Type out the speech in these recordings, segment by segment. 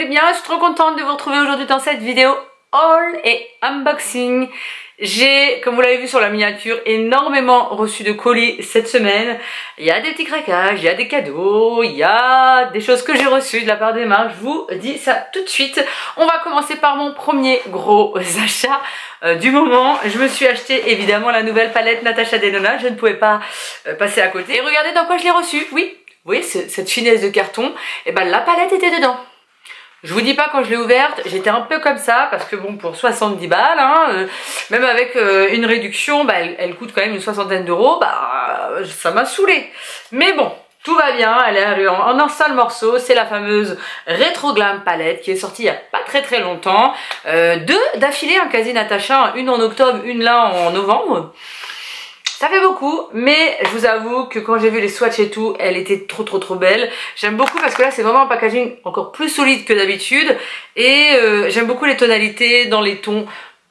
bien, je suis trop contente de vous retrouver aujourd'hui dans cette vidéo haul et unboxing. J'ai, comme vous l'avez vu sur la miniature, énormément reçu de colis cette semaine. Il y a des petits craquages, il y a des cadeaux, il y a des choses que j'ai reçues de la part d'Emma. Je vous dis ça tout de suite. On va commencer par mon premier gros achat du moment. Je me suis acheté évidemment la nouvelle palette Natasha Denona. Je ne pouvais pas passer à côté. Et regardez dans quoi je l'ai reçue. Oui, vous voyez cette finesse de carton. Et ben la palette était dedans. Je vous dis pas, quand je l'ai ouverte, j'étais un peu comme ça, parce que bon, pour 70 balles, hein, même avec une réduction, bah, elle coûte quand même une soixantaine d'euros, bah, ça m'a saoulée. Mais bon, tout va bien, elle est arrivée en un seul morceau, c'est la fameuse Retro Glam palette qui est sortie il y a pas très longtemps. Deux d'affilée, un quasi Natasha, une en octobre, une là en novembre. Ça fait beaucoup, mais je vous avoue que quand j'ai vu les swatchs et tout, elle était trop belle. J'aime beaucoup parce que là c'est vraiment un packaging encore plus solide que d'habitude. Et j'aime beaucoup les tonalités dans les tons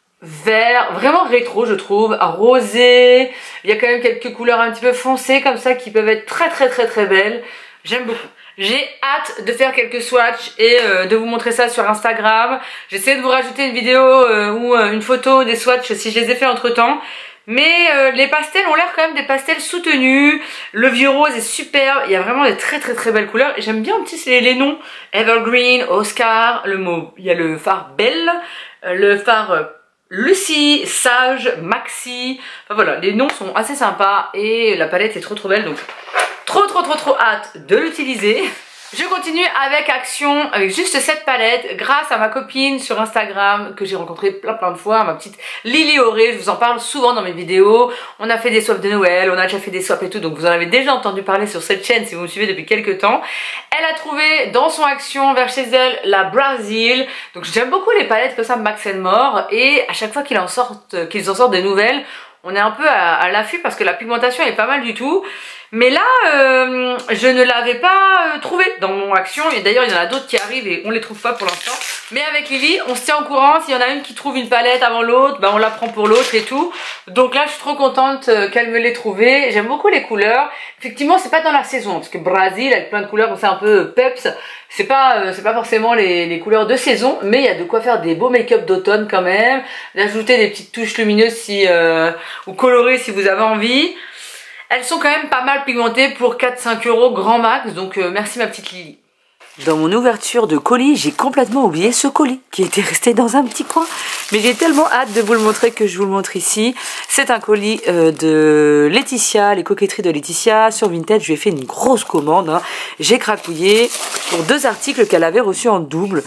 vert, vraiment rétro je trouve, rosé. Il y a quand même quelques couleurs un petit peu foncées comme ça qui peuvent être très belles. J'aime beaucoup. J'ai hâte de faire quelques swatchs et de vous montrer ça sur Instagram. J'essaie de vous rajouter une vidéo ou une photo des swatchs si je les ai fait entre temps. Mais les pastels ont l'air quand même des pastels soutenus. Le vieux rose est superbe. Il y a vraiment des très belles couleurs. J'aime bien un petit les noms. Evergreen, Oscar, le mot. Il y a le phare Belle, le phare Lucie, Sage, Maxi. Enfin voilà, les noms sont assez sympas et la palette est trop belle. Donc trop hâte de l'utiliser. Je continue avec Action, avec juste cette palette, grâce à ma copine sur Instagram, que j'ai rencontrée plein de fois, ma petite Lily Auré. Je vous en parle souvent dans mes vidéos. On a fait des swaps de Noël, on a déjà fait des swaps et tout, donc vous en avez déjà entendu parler sur cette chaîne si vous me suivez depuis quelques temps. Elle a trouvé dans son Action, vers chez elle, la Brazil. Donc j'aime beaucoup les palettes comme ça, Max & More, et à chaque fois qu'ils en sortent des nouvelles, on est un peu à l'affût parce que la pigmentation est pas mal du tout. Mais là, je ne l'avais pas trouvé dans mon Action. Et d'ailleurs, il y en a d'autres qui arrivent et on les trouve pas pour l'instant. Mais avec Lily, on se tient au courant. S'il y en a une qui trouve une palette avant l'autre, bah on la prend pour l'autre et tout. Donc là, je suis trop contente qu'elle me l'ait trouvée. J'aime beaucoup les couleurs. Effectivement, c'est pas dans la saison. Parce que Brazil, avec plein de couleurs, c'est un peu peps. C'est pas forcément les couleurs de saison. Mais il y a de quoi faire des beaux make-up d'automne quand même. D'ajouter des petites touches lumineuses ou colorées si vous avez envie. Elles sont quand même pas mal pigmentées pour 4-5 euros grand max, donc merci ma petite Lily. Dans mon ouverture de colis, j'ai complètement oublié ce colis qui était resté dans un petit coin. Mais j'ai tellement hâte de vous le montrer que je vous le montre ici. C'est un colis de Laetitia, les coquetteries de Laetitia. Sur Vinted, je lui ai fait une grosse commande. Hein. J'ai crapouillé pour 2 articles qu'elle avait reçus en double.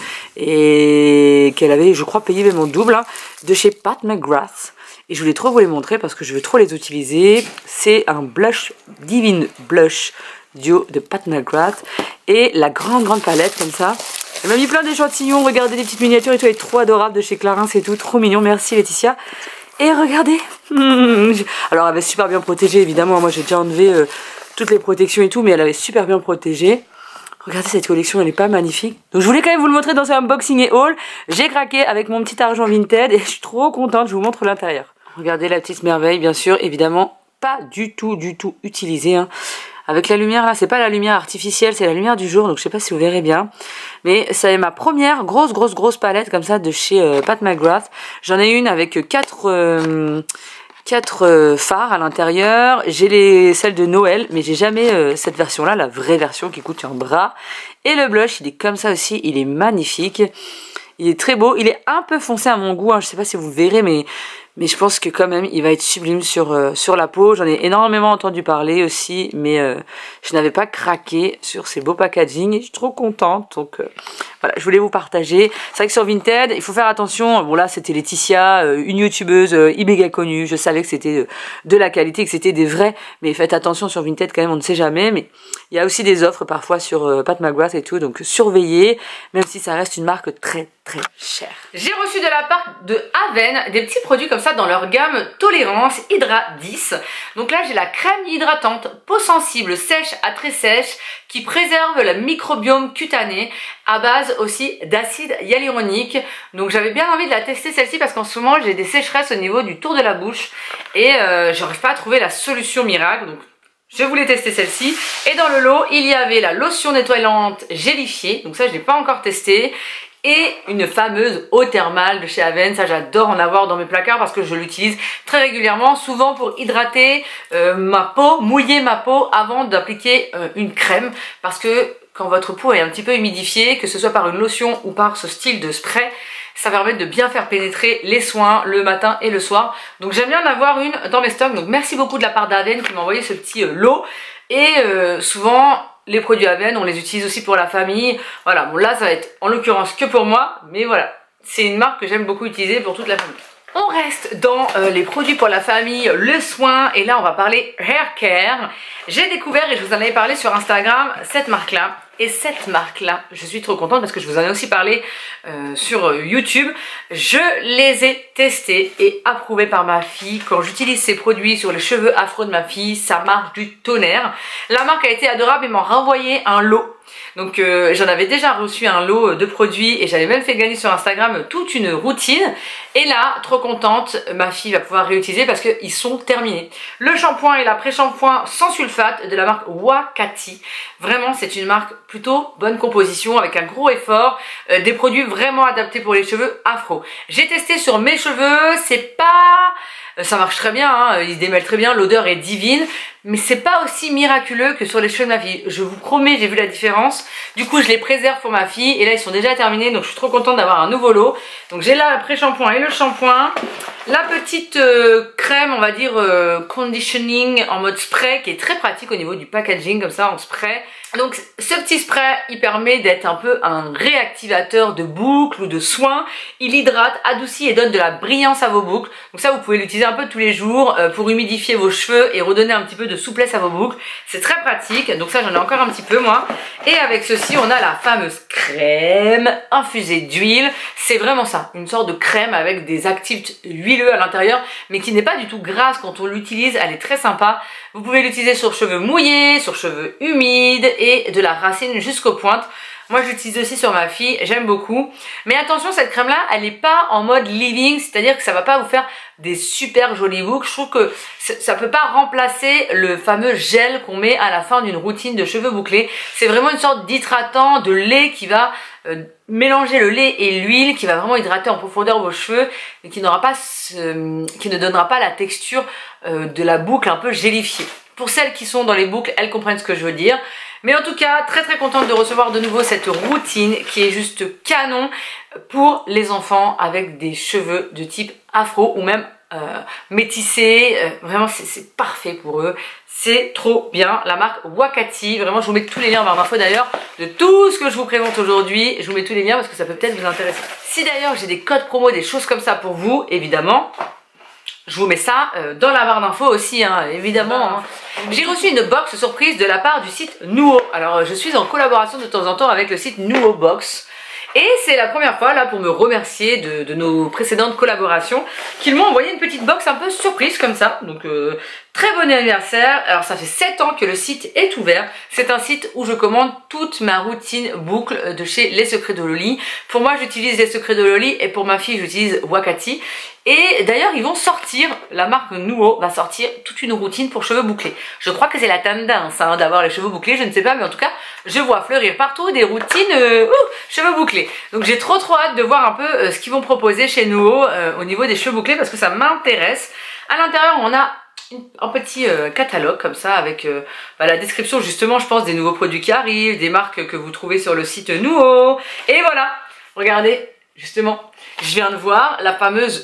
Et qu'elle avait, je crois, payé même en double, hein, de chez Pat McGrath. Et je voulais trop vous les montrer parce que je veux trop les utiliser. C'est un blush, Divine Blush Duo de Pat McGrath. Et la grande palette comme ça. Elle m'a mis plein d'échantillons. Regardez les petites miniatures et tout. Elle est trop adorable de chez Clarins et tout. Trop mignon. Merci Laetitia. Et regardez. Alors elle avait super bien protégé évidemment. Moi j'ai déjà enlevé toutes les protections et tout. Mais elle avait super bien protégé. Regardez cette collection, elle est pas magnifique. Donc je voulais quand même vous le montrer dans ce unboxing et haul. J'ai craqué avec mon petit argent Vinted et je suis trop contente. Je vous montre l'intérieur. Regardez la petite merveille, bien sûr, évidemment, pas du tout utilisée. Hein. Avec la lumière là, c'est pas la lumière artificielle, c'est la lumière du jour, donc je sais pas si vous verrez bien. Mais c'est ma première grosse palette comme ça de chez Pat McGrath. J'en ai une avec 4 fards à l'intérieur. J'ai celles de Noël, mais j'ai jamais cette version là, la vraie version qui coûte un bras. Et le blush, il est comme ça aussi, il est magnifique. Il est très beau, il est un peu foncé à mon goût, hein. Je sais pas si vous le verrez, mais je pense que quand même il va être sublime sur la peau. J'en ai énormément entendu parler aussi, mais je n'avais pas craqué sur ces beaux packaging et je suis trop contente. Donc voilà, je voulais vous partager. C'est vrai que sur Vinted, il faut faire attention. Bon là c'était Laetitia, une youtubeuse méga connue. Je savais que c'était de la qualité, que c'était des vrais, mais faites attention sur Vinted quand même, on ne sait jamais. Mais il y a aussi des offres parfois sur Pat McGrath et tout, donc surveillez, même si ça reste une marque très chère. J'ai reçu de la part de Aven des petits produits comme ça dans leur gamme Tolérance Hydra 10. Donc là j'ai la crème hydratante peau sensible sèche à très sèche qui préserve le microbiome cutané à base aussi d'acide hyaluronique. Donc j'avais bien envie de la tester celle-ci parce qu'en ce moment j'ai des sécheresses au niveau du tour de la bouche et j'arrive pas à trouver la solution miracle. Donc je voulais tester celle-ci. Et dans le lot, il y avait la lotion nettoyante gélifiée. Donc ça, je ne l'ai pas encore testé. Et une fameuse eau thermale de chez Aven. Ça, j'adore en avoir dans mes placards parce que je l'utilise très régulièrement. Souvent pour hydrater ma peau, mouiller ma peau avant d'appliquer une crème. Parce que quand votre peau est un petit peu humidifiée, que ce soit par une lotion ou par ce style de spray, ça permet de bien faire pénétrer les soins le matin et le soir. Donc j'aime bien en avoir une dans mes stocks. Donc merci beaucoup de la part d'Aven qui m'a envoyé ce petit lot. Et souvent, les produits Aven, on les utilise aussi pour la famille. Voilà, bon là ça va être en l'occurrence que pour moi. Mais voilà, c'est une marque que j'aime beaucoup utiliser pour toute la famille. On reste dans les produits pour la famille, le soin. Et là on va parler hair care. J'ai découvert, et je vous en avais parlé sur Instagram, cette marque-là. Et cette marque-là, je suis trop contente parce que je vous en ai aussi parlé sur YouTube. Je les ai testés et approuvés par ma fille. Quand j'utilise ces produits sur les cheveux afro de ma fille, ça marche du tonnerre. La marque a été adorable et m'a renvoyé un lot. Donc j'en avais déjà reçu un lot de produits et j'avais même fait gagner sur Instagram toute une routine. Et là, trop contente, ma fille va pouvoir réutiliser parce qu'ils sont terminés. Le shampoing et l'après-shampoing sans sulfate de la marque Wakati. Vraiment, c'est une marque plutôt bonne composition avec un gros effort. Des produits vraiment adaptés pour les cheveux afro. J'ai testé sur mes cheveux, c'est pas... Ça marche très bien, hein, ils se démêlent très bien, l'odeur est divine, mais c'est pas aussi miraculeux que sur les cheveux de ma fille. Je vous promets, j'ai vu la différence. Du coup, je les préserve pour ma fille et là, ils sont déjà terminés, donc je suis trop contente d'avoir un nouveau lot. Donc j'ai là l'après-shampoing et le shampoing. La petite crème, on va dire conditioning en mode spray qui est très pratique au niveau du packaging, comme ça en spray. Donc ce petit spray, il permet d'être un peu un réactivateur de boucles ou de soins. Il hydrate, adoucit et donne de la brillance à vos boucles. Donc ça, vous pouvez l'utiliser un peu tous les jours pour humidifier vos cheveux et redonner un petit peu de souplesse à vos boucles. C'est très pratique. Donc ça, j'en ai encore un petit peu moi. Et avec ceci, on a la fameuse crème infusée d'huile. C'est vraiment ça, une sorte de crème avec des actifs huileux à l'intérieur, mais qui n'est pas du tout grasse quand on l'utilise. Elle est très sympa. Vous pouvez l'utiliser sur cheveux mouillés, sur cheveux humides et de la racine jusqu'aux pointes. Moi, je l'utilise aussi sur ma fille, j'aime beaucoup. Mais attention, cette crème-là, elle n'est pas en mode leave-in, c'est-à-dire que ça va pas vous faire des super jolies boucles. Je trouve que ça peut pas remplacer le fameux gel qu'on met à la fin d'une routine de cheveux bouclés. C'est vraiment une sorte d'hydratant, de lait qui va mélanger le lait et l'huile, qui va vraiment hydrater en profondeur vos cheveux, mais qui n'aura pas qui ne donnera pas la texture de la boucle un peu gélifiée. Pour celles qui sont dans les boucles, elles comprennent ce que je veux dire. Mais en tout cas, très très contente de recevoir de nouveau cette routine qui est juste canon pour les enfants avec des cheveux de type afro ou même métissés. Vraiment, c'est parfait pour eux. C'est trop bien. La marque Wakati. Vraiment, je vous mets tous les liens en barre d'infos d'ailleurs de tout ce que je vous présente aujourd'hui. Je vous mets tous les liens parce que ça peut peut-être vous intéresser. Si d'ailleurs j'ai des codes promo, des choses comme ça pour vous, évidemment, je vous mets ça dans la barre d'infos aussi, hein, évidemment. Hein. J'ai reçu une box surprise de la part du site Nuo. Alors, je suis en collaboration de temps en temps avec le site Nuo Box. Et c'est la première fois, là, pour me remercier de nos précédentes collaborations, qu'ils m'ont envoyé une petite box un peu surprise, comme ça. Donc, très bon anniversaire. Alors, ça fait 7 ans que le site est ouvert. C'est un site où je commande toute ma routine boucle de chez Les Secrets de Loli. Pour moi, j'utilise Les Secrets de Loli et pour ma fille, j'utilise Wakati. Et d'ailleurs, ils vont sortir, la marque Nuo va sortir toute une routine pour cheveux bouclés. Je crois que c'est la tendance hein, d'avoir les cheveux bouclés, je ne sais pas, mais en tout cas, je vois fleurir partout des routines cheveux bouclés. Donc j'ai trop hâte de voir un peu ce qu'ils vont proposer chez Nuo au niveau des cheveux bouclés parce que ça m'intéresse. À l'intérieur, on a un petit catalogue comme ça avec la description justement, je pense, des nouveaux produits qui arrivent, des marques que vous trouvez sur le site Nuo. Et voilà, regardez. Justement, je viens de voir la fameuse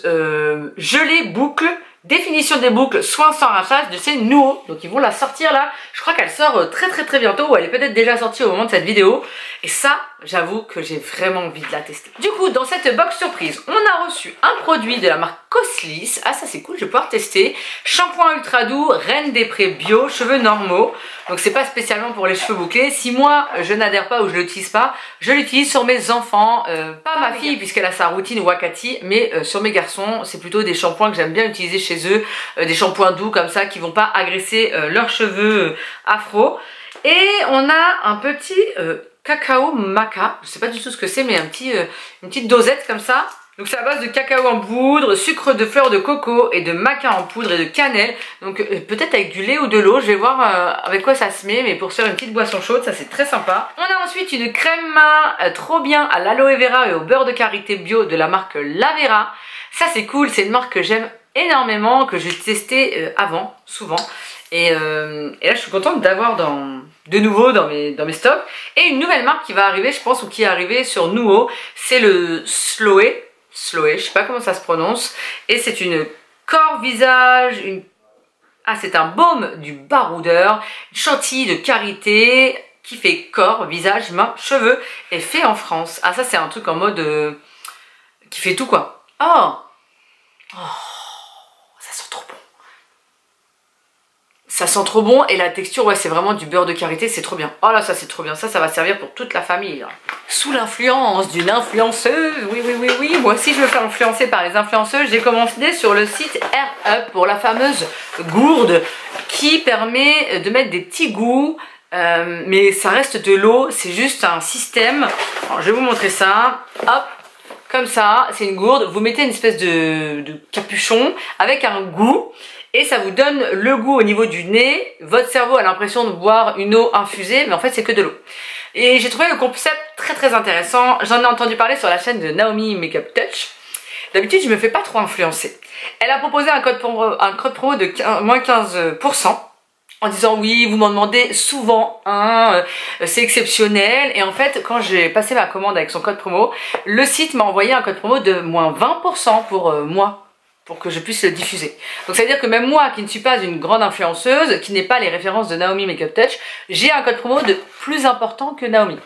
gelée boucle, définition des boucles, soins sans rinçage de chez Nuo. Donc ils vont la sortir là, je crois qu'elle sort très bientôt, ou elle est peut-être déjà sortie au moment de cette vidéo. Et ça, j'avoue que j'ai vraiment envie de la tester. Du coup, dans cette box surprise, on a reçu un produit de la marque Coslis. Ah ça c'est cool, je vais pouvoir tester. Shampoing ultra doux, Reine des Prés bio, cheveux normaux. Donc c'est pas spécialement pour les cheveux bouclés. Si moi je n'adhère pas ou je l'utilise pas, je l'utilise sur mes enfants. Pas ma fille puisqu'elle a sa routine Wakati, mais sur mes garçons, c'est plutôt des shampoings que j'aime bien utiliser chez eux. Des shampoings doux comme ça qui vont pas agresser leurs cheveux afro. Et on a un petit cacao maca. Je sais pas du tout ce que c'est, mais une petite dosette comme ça. Donc c'est à base de cacao en poudre, sucre de fleur de coco et de maca en poudre et de cannelle. Donc peut-être avec du lait ou de l'eau, je vais voir avec quoi ça se met, mais pour se faire une petite boisson chaude, ça c'est très sympa. On a ensuite une crème main trop bien à l'aloe vera et au beurre de karité bio de la marque Lavera. Ça c'est cool, c'est une marque que j'aime énormément, que j'ai testé avant, souvent. Et là je suis contente d'avoir de nouveau dans mes stocks. Et une nouvelle marque qui va arriver, je pense, ou qui est arrivée sur Nuo, c'est le Sloé, je sais pas comment ça se prononce. Et c'est une corps visage, c'est un baume du baroudeur, une chantilly de karité qui fait corps, visage, mains, cheveux et fait en France. Ah ça c'est un truc en mode qui fait tout quoi. Oh, ça sent trop bon. Ça sent trop bon et la texture, ouais, c'est vraiment du beurre de karité, c'est trop bien. Oh là, ça c'est trop bien, ça va servir pour toute la famille. Là. Sous l'influence d'une influenceuse, oui, moi aussi je me fais influencer par les influenceuses. J'ai commandé sur le site Air Up pour la fameuse gourde qui permet de mettre des petits goûts, mais ça reste de l'eau, c'est juste un système. Alors, je vais vous montrer ça, hop. Comme ça, c'est une gourde, vous mettez une espèce de capuchon avec un goût et ça vous donne le goût au niveau du nez. Votre cerveau a l'impression de boire une eau infusée, mais en fait c'est que de l'eau. Et j'ai trouvé le concept très intéressant, j'en ai entendu parler sur la chaîne de Naomi Makeup Touch. D'habitude je me fais pas trop influencer. Elle a proposé un code promo de moins 15%. En disant oui, vous m'en demandez souvent, hein, c'est exceptionnel. Et en fait, quand j'ai passé ma commande avec son code promo, le site m'a envoyé un code promo de moins 20% pour moi, pour que je puisse le diffuser. Donc ça veut dire que même moi, qui ne suis pas une grande influenceuse, qui n'ai pas les références de Naomi Makeup Touch, j'ai un code promo de plus important que Naomi.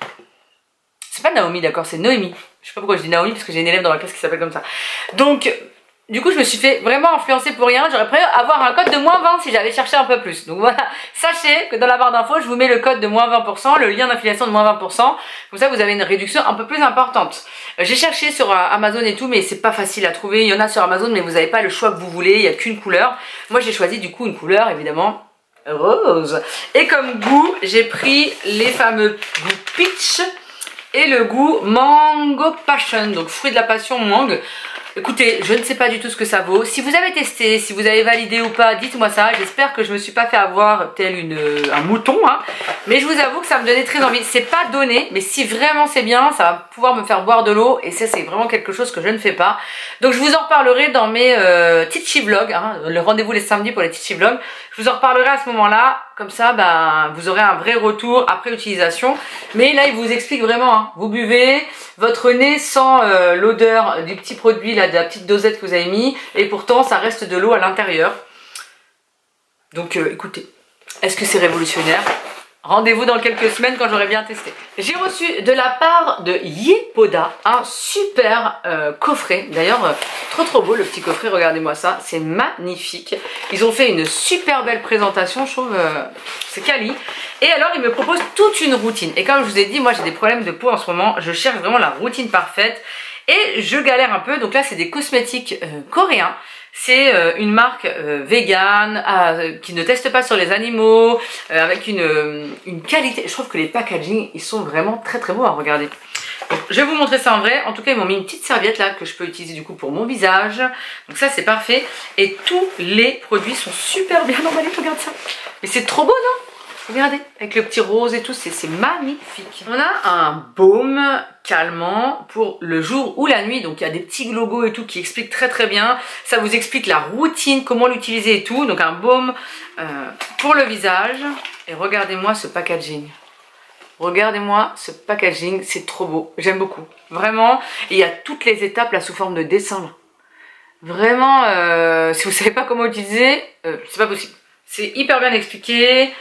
C'est pas Naomi, d'accord, c'est Noémie. Je sais pas pourquoi je dis Naomi, parce que j'ai une élève dans la classe qui s'appelle comme ça. Donc... du coup, je me suis fait vraiment influencer pour rien. J'aurais préféré avoir un code de moins 20 si j'avais cherché un peu plus. Donc voilà, sachez que dans la barre d'infos, je vous mets le code de moins 20%, le lien d'affiliation de moins 20%. Comme ça, vous avez une réduction un peu plus importante. J'ai cherché sur Amazon et tout, mais c'est pas facile à trouver. Il y en a sur Amazon, mais vous n'avez pas le choix que vous voulez. Il n'y a qu'une couleur. Moi, j'ai choisi du coup une couleur, évidemment, rose. Et comme goût, j'ai pris les fameux goûts peach et le goût mango passion. Donc fruit de la passion mangue. Écoutez, je ne sais pas du tout ce que ça vaut. Si vous avez testé, si vous avez validé ou pas, dites-moi ça. J'espère que je me suis pas fait avoir tel un mouton. Hein. Mais je vous avoue que ça me donnait très envie. C'est pas donné, mais si vraiment c'est bien, ça va pouvoir me faire boire de l'eau. Et ça, c'est vraiment quelque chose que je ne fais pas. Donc je vous en reparlerai dans mes Titchi vlogs. Hein, le rendez-vous les samedis pour les Titchi vlogs. Je vous en reparlerai à ce moment-là. Comme ça, ben, vous aurez un vrai retour après utilisation. Mais là, il vous explique vraiment. Hein, vous buvez, votre nez sent l'odeur du petit produit, là, de la petite dosette que vous avez mis. Et pourtant, ça reste de l'eau à l'intérieur. Donc, écoutez, est-ce que c'est révolutionnaire? Rendez-vous dans quelques semaines quand j'aurai bien testé. J'ai reçu de la part de Yepoda un super coffret. D'ailleurs, trop beau le petit coffret, regardez-moi ça, c'est magnifique. Ils ont fait une super belle présentation, je trouve, c'est quali. Et alors, ils me proposent toute une routine. Et comme je vous ai dit, moi j'ai des problèmes de peau en ce moment, je cherche vraiment la routine parfaite. Et je galère un peu, donc là c'est des cosmétiques coréens. C'est une marque vegan qui ne teste pas sur les animaux, avec une qualité. Je trouve que les packaging, ils sont vraiment très beaux à regarder. Donc, je vais vous montrer ça en vrai. En tout cas, ils m'ont mis une petite serviette là que je peux utiliser du coup pour mon visage. Donc ça, c'est parfait. Et tous les produits sont super bien emballés. Regarde ça. Mais c'est trop beau, non? Regardez, avec le petit rose et tout, c'est magnifique. On a un baume calmant pour le jour ou la nuit. Donc il y a des petits logos et tout qui expliquent très bien. Ça vous explique la routine, comment l'utiliser et tout. Donc un baume pour le visage. Et regardez-moi ce packaging. Regardez-moi ce packaging, c'est trop beau. J'aime beaucoup. Vraiment. Et il y a toutes les étapes là sous forme de dessin. Là. Vraiment, si vous ne savez pas comment utiliser, c'est pas possible. C'est hyper bien expliqué.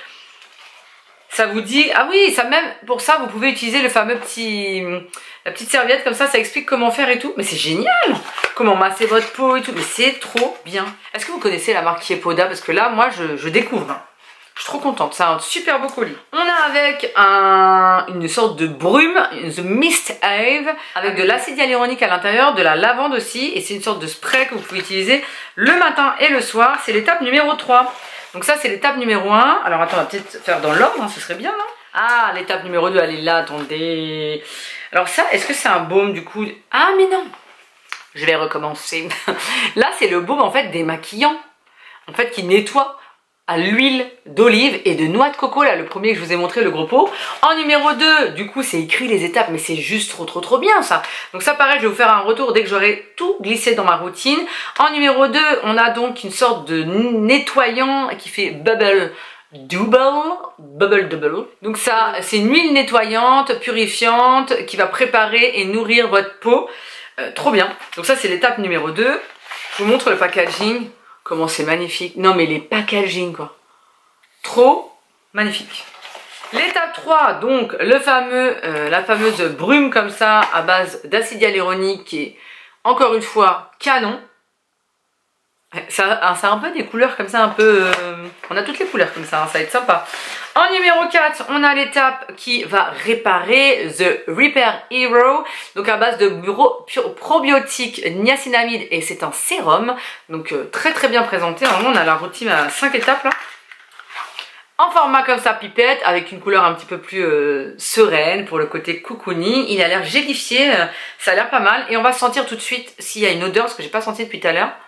Ça vous dit, ah oui, ça même, pour ça, vous pouvez utiliser le fameux la petite serviette, comme ça explique comment faire et tout. Mais c'est génial! Comment masser votre peau et tout, mais c'est trop bien. Est-ce que vous connaissez la marque Yepoda? Parce que là, moi, je découvre. Hein. Je suis trop contente, c'est un super beau colis. On a avec une sorte de brume, The Mist Ave, avec de l'acide hyaluronique à l'intérieur, de la lavande aussi, et c'est une sorte de spray que vous pouvez utiliser le matin et le soir. C'est l'étape numéro 3. Donc ça c'est l'étape numéro 1. Alors attends, on va peut-être faire dans l'ordre, hein, ce serait bien, non? Ah, l'étape numéro 2, elle est là, attendez. Alors ça, est-ce que c'est un baume du coup? Ah mais non! Je vais recommencer. Là, c'est le baume en fait démaquillant, en fait qui nettoie à l'huile d'olive et de noix de coco, là le premier que je vous ai montré, le gros pot. En numéro 2, du coup c'est écrit les étapes, mais c'est juste trop bien ça. Donc ça pareil, je vais vous faire un retour dès que j'aurai tout glissé dans ma routine. En numéro 2, on a donc une sorte de nettoyant qui fait bubble double. Donc ça, c'est une huile nettoyante, purifiante, qui va préparer et nourrir votre peau. Trop bien. Donc ça c'est l'étape numéro 2. Je vous montre le packaging. Comment c'est magnifique. Non mais les packaging quoi. Trop magnifique. L'étape 3, donc le fameux, la fameuse brume comme ça à base d'acide hyaluronique qui est encore une fois canon. Ça a un peu des couleurs comme ça un peu... on a toutes les couleurs comme ça, hein, ça va être sympa. En numéro 4, on a l'étape qui va réparer The Repair Hero. Donc à base de probiotiques, niacinamide et c'est un sérum. Donc très bien présenté. Normalement on a la routine à 5 étapes là. En format comme ça pipette avec une couleur un petit peu plus sereine pour le côté cocooning. Il a l'air gélifié, ça a l'air pas mal. Et on va sentir tout de suite s'il y a une odeur parce que j'ai pas senti depuis tout à l'heure.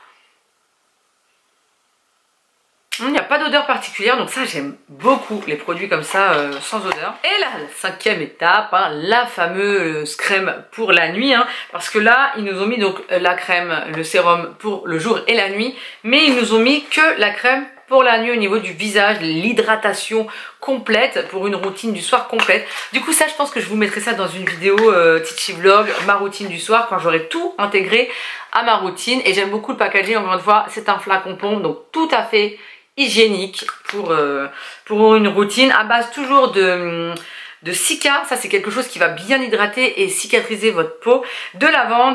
Il n'y a pas d'odeur particulière, donc ça j'aime beaucoup les produits comme ça sans odeur. Et là, la 5e étape, hein, la fameuse crème pour la nuit, hein, parce que là ils nous ont mis donc la crème, le sérum pour le jour et la nuit, mais ils nous ont mis que la crème pour la nuit au niveau du visage, l'hydratation complète pour une routine du soir complète. Du coup ça je pense que je vous mettrai ça dans une vidéo Titchi Vlog, ma routine du soir quand j'aurai tout intégré à ma routine. Et j'aime beaucoup le packaging, encore une fois c'est un flacon pompe donc tout à fait hygiénique pour une routine à base toujours de cica, ça c'est quelque chose qui va bien hydrater et cicatriser votre peau, de lavande,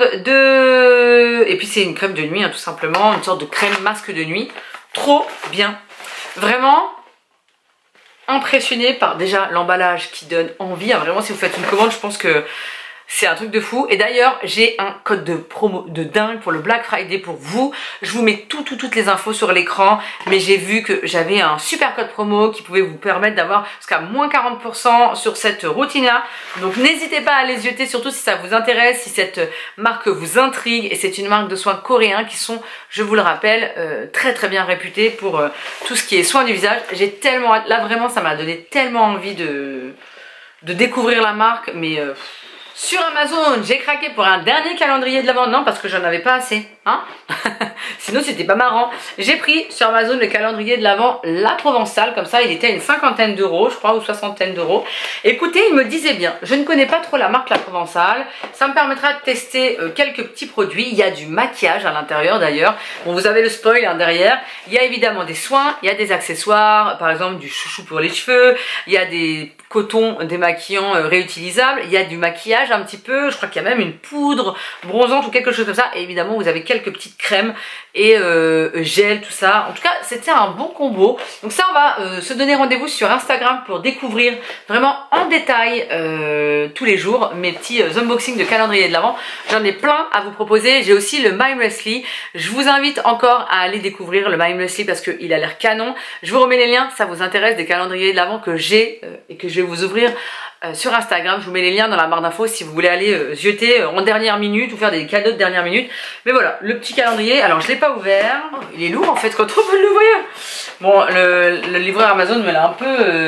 et puis c'est une crème de nuit hein, tout simplement, une sorte de crème masque de nuit, trop bien, vraiment impressionnée par déjà l'emballage qui donne envie, hein, vraiment si vous faites une commande je pense que c'est un truc de fou. Et d'ailleurs j'ai un code de promo de dingue pour le Black Friday pour vous. Je vous mets toutes les infos sur l'écran. Mais j'ai vu que j'avais un super code promo qui pouvait vous permettre d'avoir jusqu'à moins 40% sur cette routine là. Donc n'hésitez pas à les jeter, surtout si ça vous intéresse, si cette marque vous intrigue. Et c'est une marque de soins coréens qui sont, je vous le rappelle, très bien réputés pour tout ce qui est soins du visage. J'ai tellement hâte, là vraiment ça m'a donné tellement envie de découvrir la marque. Mais... sur Amazon, j'ai craqué pour un dernier calendrier de l'Avent. Non, parce que j'en avais pas assez, hein. Sinon, c'était pas marrant. J'ai pris sur Amazon le calendrier de l'Avent La Provençale. Comme ça, il était à une 50aine d'euros, je crois, ou 60aine d'euros. Écoutez, il me disait bien, je ne connais pas trop la marque La Provençale. Ça me permettra de tester quelques petits produits. Il y a du maquillage à l'intérieur, d'ailleurs. Bon, vous avez le spoil hein, derrière. Il y a évidemment des soins, il y a des accessoires, par exemple du chouchou pour les cheveux. Il y a des cotons démaquillants réutilisables. Il y a du maquillage un petit peu, je crois qu'il y a même une poudre bronzante ou quelque chose comme ça. Et évidemment vous avez quelques petites crèmes et gel, tout ça. En tout cas c'était un bon combo. Donc ça on va se donner rendez-vous sur Instagram pour découvrir vraiment en détail tous les jours mes petits unboxings de calendrier de l'Avent. J'en ai plein à vous proposer. J'ai aussi le Mimelessly. Je vous invite encore à aller découvrir le Mimelessly parce qu'il a l'air canon. Je vous remets les liens, ça vous intéresse, des calendriers de l'Avent que j'ai et que je vais vous ouvrir sur Instagram. Je vous mets les liens dans la barre d'infos si vous voulez aller jeter en dernière minute ou faire des cadeaux de dernière minute. Mais voilà, le petit calendrier. Alors je ne l'ai pas ouvert. Oh, il est lourd en fait quand on peut l'ouvrir. Bon, le livreur Amazon me l'a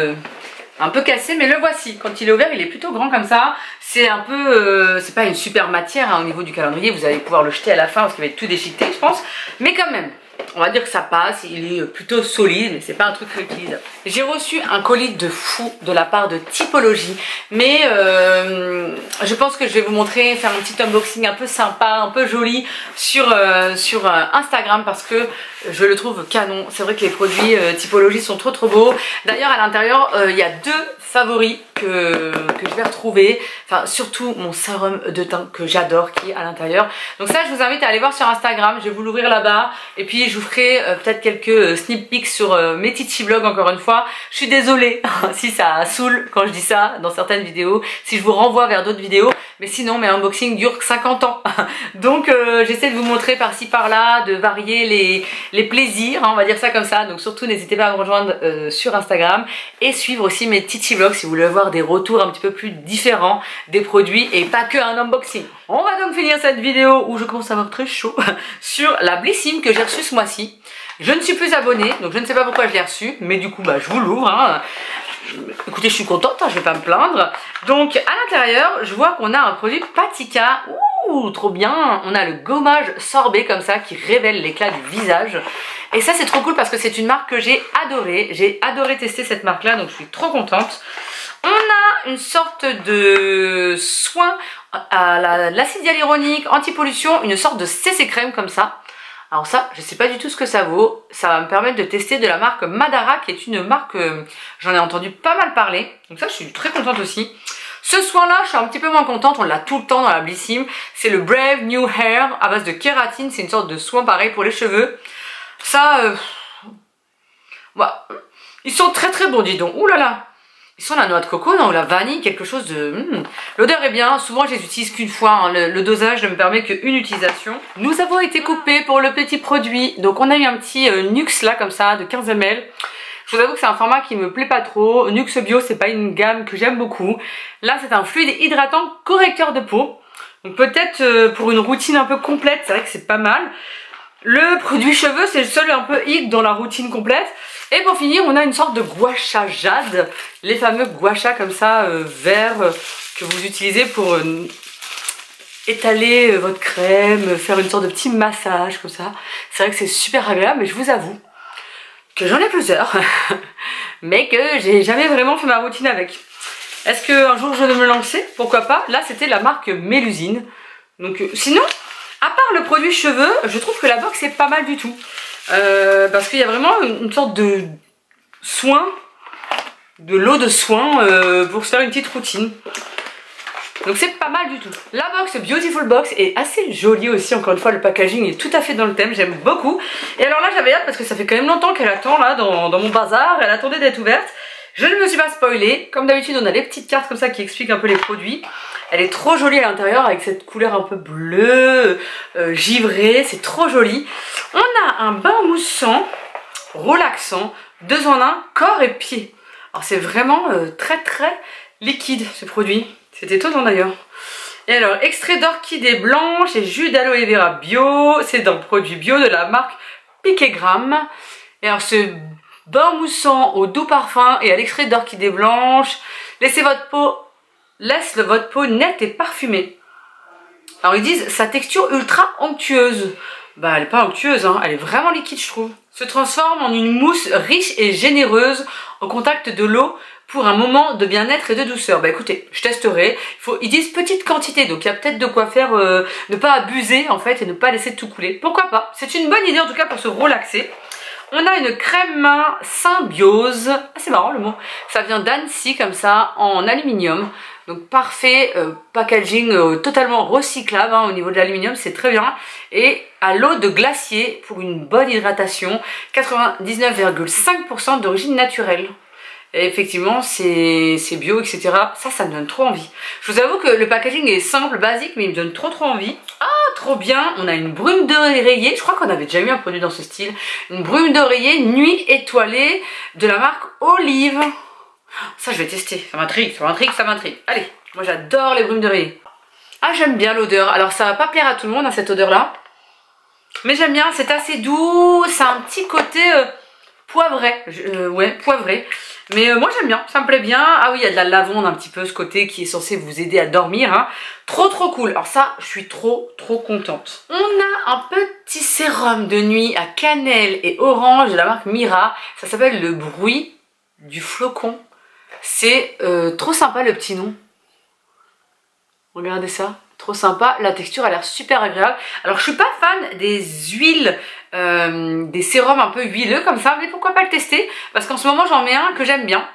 un peu cassé, mais le voici. Quand il est ouvert, il est plutôt grand comme ça. C'est un peu, c'est pas une super matière hein, au niveau du calendrier. Vous allez pouvoir le jeter à la fin parce qu'il va être tout déchiqueté, je pense. Mais quand même, on va dire que ça passe. Il est plutôt solide, mais c'est pas un truc réutilisable. J'ai reçu un colis de fou de la part de Typologie, mais je pense que je vais vous montrer, faire un petit unboxing un peu sympa, un peu joli sur Instagram parce que je le trouve canon. C'est vrai que les produits Typologie sont trop beaux. D'ailleurs à l'intérieur il y a deux favoris que je vais retrouver, enfin surtout mon sérum de teint que j'adore qui est à l'intérieur. Donc ça je vous invite à aller voir sur Instagram, je vais vous l'ouvrir là-bas et puis je vous ferai peut-être quelques sneak peeks sur mes Titchi vlogs encore une fois. Je suis désolée si ça saoule quand je dis ça dans certaines vidéos, si je vous renvoie vers d'autres vidéos, mais sinon mes unboxings durent 50 ans. Donc j'essaie de vous montrer par-ci par-là, de varier les plaisirs, hein, on va dire ça comme ça. Donc surtout n'hésitez pas à me rejoindre sur Instagram et suivre aussi mes Titi Vlogs si vous voulez avoir des retours un petit peu plus différents des produits et pas que un unboxing. On va donc finir cette vidéo où je commence à avoir très chaud sur la Blissim que j'ai reçue ce mois-ci. Je ne suis plus abonnée, donc je ne sais pas pourquoi je l'ai reçue, mais du coup bah, je vous l'ouvre. Hein. Écoutez, je suis contente, hein, je vais pas me plaindre. Donc à l'intérieur, je vois qu'on a un produit Patika. Ouh, trop bien. On a le gommage sorbet comme ça qui révèle l'éclat du visage. Et ça c'est trop cool parce que c'est une marque que j'ai adorée. J'ai adoré tester cette marque là, donc je suis trop contente. On a une sorte de soin à l'acide hyaluronique, anti-pollution, une sorte de CC crème comme ça. Alors ça, je sais pas du tout ce que ça vaut. Ça va me permettre de tester de la marque Madara, qui est une marque, j'en ai entendu pas mal parler. Donc ça, je suis très contente aussi. Ce soin-là, je suis un petit peu moins contente. On l'a tout le temps dans la Blissim. C'est le Brave New Hair à base de kératine. C'est une sorte de soin pareil pour les cheveux. Ça, bah, ils sont très très bons, dis donc. Ouh là là. Ils sont la noix de coco, non, ou la vanille, quelque chose de... L'odeur est bien, souvent je les utilise qu'une fois, hein. Le dosage ne me permet qu'une utilisation. Nous avons été coupés pour le petit produit, donc on a eu un petit Nux là, comme ça, de 15 ml. Je vous avoue que c'est un format qui me plaît pas trop. Nux Bio, c'est pas une gamme que j'aime beaucoup. Là, c'est un fluide hydratant correcteur de peau. Donc peut-être pour une routine un peu complète, c'est vrai que c'est pas mal. Le produit cheveux, c'est le seul un peu hic dans la routine complète. Et pour finir, on a une sorte de gua sha jade, les fameux gua sha comme ça, verts, que vous utilisez pour étaler votre crème, faire une sorte de petit massage comme ça. C'est vrai que c'est super agréable, mais je vous avoue que j'en ai plusieurs, mais que j'ai jamais vraiment fait ma routine avec. Est-ce qu'un jour je vais me lancer? Pourquoi pas? Là, c'était la marque Mélusine. Donc sinon, à part le produit cheveux, je trouve que la box est pas mal du tout. Parce qu'il y a vraiment une sorte de soin, de l'eau de soin pour se faire une petite routine. Donc c'est pas mal du tout. La box Beautiful Box est assez jolie aussi, encore une fois le packaging est tout à fait dans le thème, j'aime beaucoup. Et alors là j'avais hâte parce que ça fait quand même longtemps qu'elle attend là dans mon bazar, elle attendait d'être ouverte. Je ne me suis pas spoilée, comme d'habitude on a les petites cartes comme ça qui expliquent un peu les produits. Elle est trop jolie à l'intérieur avec cette couleur un peu bleue, givrée, c'est trop joli. On a un bain moussant, relaxant, 2 en 1, corps et pied. Alors c'est vraiment très très liquide ce produit, c'est étonnant d'ailleurs. Et alors, extrait d'orchidée blanche et jus d'aloe vera bio, c'est un produit bio de la marque Piquegram. Et alors ce bain moussant au doux parfum et à l'extrait d'orchidée blanche, laisse votre peau nette et parfumée. Alors ils disent sa texture ultra onctueuse. Bah elle est pas onctueuse, hein, elle est vraiment liquide je trouve. Se transforme en une mousse riche et généreuse au contact de l'eau pour un moment de bien-être et de douceur. Bah écoutez, je testerai. Ils disent petite quantité, donc il y a peut-être de quoi faire, ne pas abuser en fait et ne pas laisser tout couler. Pourquoi pas? C'est une bonne idée en tout cas pour se relaxer. On a une crème main Symbiose. Ah, c'est marrant le mot. Ça vient d'Annecy comme ça en aluminium. Donc parfait, packaging totalement recyclable hein, au niveau de l'aluminium, c'est très bien. Et à l'eau de glacier pour une bonne hydratation, 99,5% d'origine naturelle. Et effectivement c'est bio etc. Ça me donne trop envie. Je vous avoue que le packaging est simple, basique, mais il me donne trop envie. Ah trop bien, on a une brume d'oreiller, je crois qu'on avait déjà eu un produit dans ce style. Une brume d'oreiller nuit étoilée de la marque Olive. Ça je vais tester, ça m'intrigue, ça m'intrigue, ça m'intrigue. Allez, moi j'adore les brumes d'oreiller. Ah j'aime bien l'odeur, alors ça va pas plaire à tout le monde hein, cette odeur là. Mais j'aime bien, c'est assez doux, ça a un petit côté poivré, ouais poivré. Mais moi j'aime bien, ça me plaît bien. Ah oui, il y a de la lavande un petit peu, ce côté qui est censé vous aider à dormir. Hein. Trop cool. Alors ça, je suis trop contente. On a un petit sérum de nuit à cannelle et orange de la marque Mira. Ça s'appelle le bruit du flocon. C'est trop sympa le petit nom. Regardez ça. Trop sympa, la texture a l'air super agréable. Alors je suis pas fan des huiles, des sérums un peu huileux comme ça, mais pourquoi pas le tester? Parce qu'en ce moment j'en mets un que j'aime bien.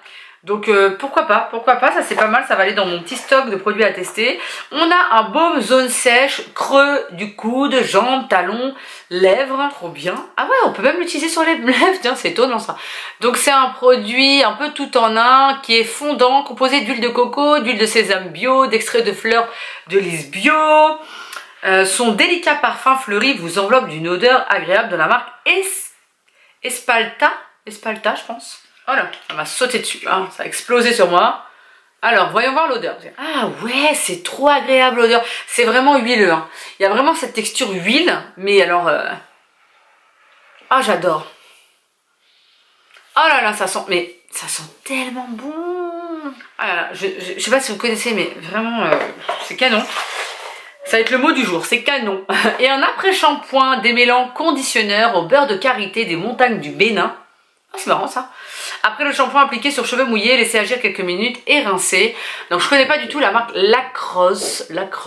Donc pourquoi pas, ça c'est pas mal, ça va aller dans mon petit stock de produits à tester. On a un baume zone sèche, creux du coude, jambes, talons, lèvres, trop bien. Ah ouais, on peut même l'utiliser sur les lèvres, tiens c'est étonnant ça. Donc c'est un produit un peu tout en un, qui est fondant, composé d'huile de coco, d'huile de sésame bio, d'extrait de fleurs de lys bio. Son délicat parfum fleuri vous enveloppe d'une odeur agréable de la marque Espalta, je pense. Voilà, ça m'a sauté dessus, hein, ça a explosé sur moi. Alors, voyons voir l'odeur. Ah ouais, c'est trop agréable l'odeur. C'est vraiment huileux. Hein. Il y a vraiment cette texture huile, mais alors... Ah, j'adore. Oh là là, ça sent... Mais ça sent tellement bon. Ah là là, je sais pas si vous connaissez, mais vraiment, c'est canon. Ça va être le mot du jour, c'est canon. Et un après-shampoing démêlant conditionneur au beurre de karité des montagnes du Bénin. Ah, c'est marrant ça. Après le shampoing appliqué sur cheveux mouillés, laissez agir quelques minutes et rincer. Donc je connais pas du tout la marque Lacrosse.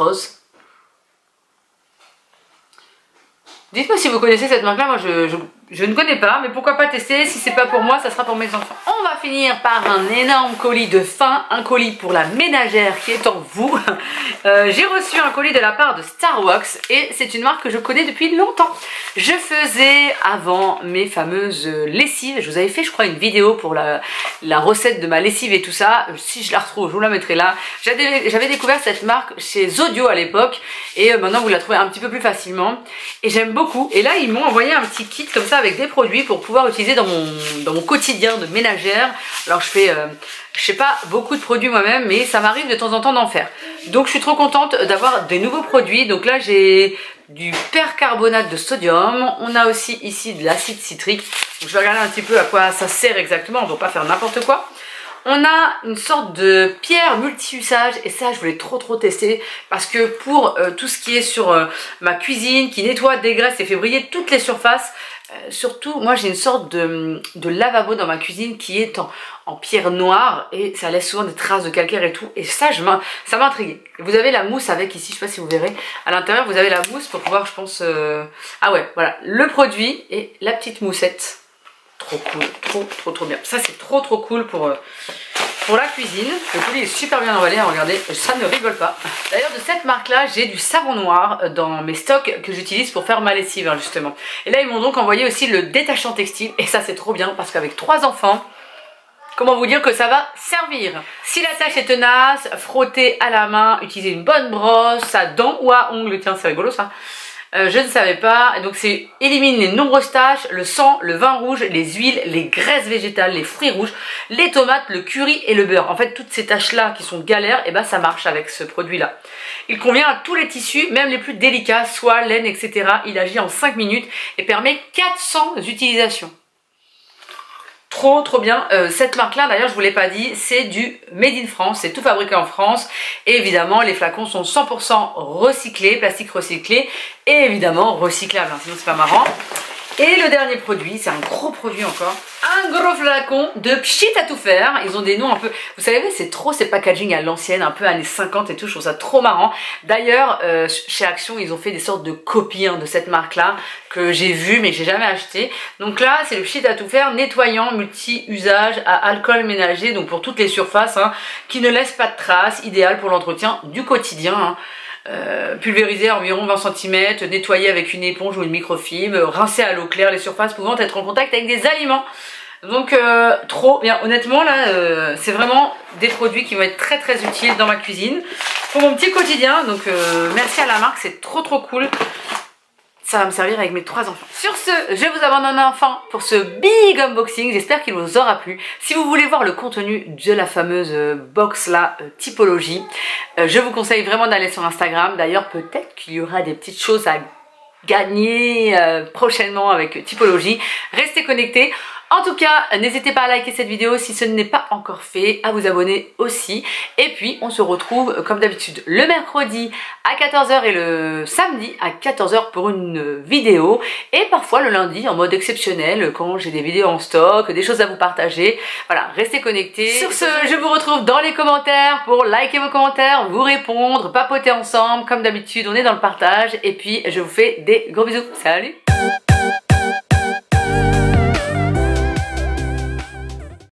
Dites-moi si vous connaissez cette marque là, moi je ne connais pas, mais pourquoi pas tester, si c'est pas pour moi, ça sera pour mes enfants. On va finir par un énorme colis de fin, un colis pour la ménagère qui est en vous. J'ai reçu un colis de la part de Starwax et c'est une marque que je connais depuis longtemps. Je faisais avant mes fameuses lessives, je vous avais fait je crois une vidéo pour la recette de ma lessive et tout ça, si je la retrouve je vous la mettrai là. J'avais découvert cette marque chez Zodio à l'époque et maintenant vous la trouvez un petit peu plus facilement et j'aime beaucoup. Et là ils m'ont envoyé un petit kit comme ça avec des produits pour pouvoir utiliser dans mon quotidien de ménagère. Alors je fais je sais pas beaucoup de produits moi-même, mais ça m'arrive de temps en temps d'en faire. Donc je suis trop contente d'avoir des nouveaux produits. Donc là j'ai du percarbonate de sodium. On a aussi ici de l'acide citrique. Donc je vais regarder un petit peu à quoi ça sert exactement. On ne va pas faire n'importe quoi. On a une sorte de pierre multi-usage et ça je voulais trop tester parce que pour tout ce qui est sur ma cuisine, qui nettoie, dégraisse et fait briller toutes les surfaces, surtout moi j'ai une sorte de lavabo dans ma cuisine qui est en pierre noire et ça laisse souvent des traces de calcaire et tout et ça ça m'a intrigué. Vous avez la mousse avec ici, je sais pas si vous verrez, à l'intérieur vous avez la mousse pour pouvoir je pense ah ouais voilà le produit et la petite moussette. Trop cool, trop bien. Ça c'est trop cool pour la cuisine. Le colis est super bien emballé, regardez, ça ne rigole pas. D'ailleurs de cette marque là, j'ai du savon noir dans mes stocks que j'utilise pour faire ma lessive hein, justement. Et là ils m'ont donc envoyé aussi le détachant textile et ça c'est trop bien parce qu'avec 3 enfants, comment vous dire que ça va servir. Si la tâche est tenace, frottez à la main, utilisez une bonne brosse à dents ou à ongles, tiens c'est rigolo ça. Je ne savais pas, et donc c'est élimine les nombreuses taches, le sang, le vin rouge, les huiles, les graisses végétales, les fruits rouges, les tomates, le curry et le beurre. En fait toutes ces taches là qui sont galères, et ben ça marche avec ce produit là. Il convient à tous les tissus, même les plus délicats, soie, laine, etc. Il agit en 5 minutes et permet 400 utilisations. Trop bien. Cette marque là d'ailleurs je vous l'ai pas dit, c'est du Made in France, c'est tout fabriqué en France et évidemment les flacons sont 100% recyclés, plastique recyclé et évidemment recyclable, hein, sinon c'est pas marrant. Et le dernier produit, c'est un gros produit encore, un gros flacon de pchit à tout faire. Ils ont des noms un peu, vous savez c'est trop ces packaging à l'ancienne, un peu années 50 et tout, je trouve ça trop marrant. D'ailleurs chez Action ils ont fait des sortes de copies hein, de cette marque là que j'ai vu mais j'ai jamais acheté. Donc là c'est le pchit à tout faire, nettoyant multi-usage à alcool ménager, donc pour toutes les surfaces hein, qui ne laisse pas de traces, idéal pour l'entretien du quotidien hein. Pulvériser à environ 20 cm, nettoyer avec une éponge ou une microfibre, rincer à l'eau claire les surfaces pouvant être en contact avec des aliments. Donc trop bien, honnêtement là c'est vraiment des produits qui vont être très utiles dans ma cuisine pour mon petit quotidien. Donc merci à la marque, c'est trop cool. Ça va me servir avec mes 3 enfants. Sur ce, je vous abandonne enfin pour ce big unboxing. J'espère qu'il vous aura plu. Si vous voulez voir le contenu de la fameuse box là, typologie, je vous conseille vraiment d'aller sur Instagram. D'ailleurs, peut-être qu'il y aura des petites choses à gagner prochainement avec typologie. Restez connectés. En tout cas, n'hésitez pas à liker cette vidéo si ce n'est pas encore fait, à vous abonner aussi. Et puis, on se retrouve comme d'habitude le mercredi à 14 h et le samedi à 14 h pour une vidéo. Et parfois le lundi en mode exceptionnel quand j'ai des vidéos en stock, des choses à vous partager. Voilà, restez connectés. Sur ce, je vous retrouve dans les commentaires pour liker vos commentaires, vous répondre, papoter ensemble. Comme d'habitude, on est dans le partage. Et puis, je vous fais des gros bisous. Salut!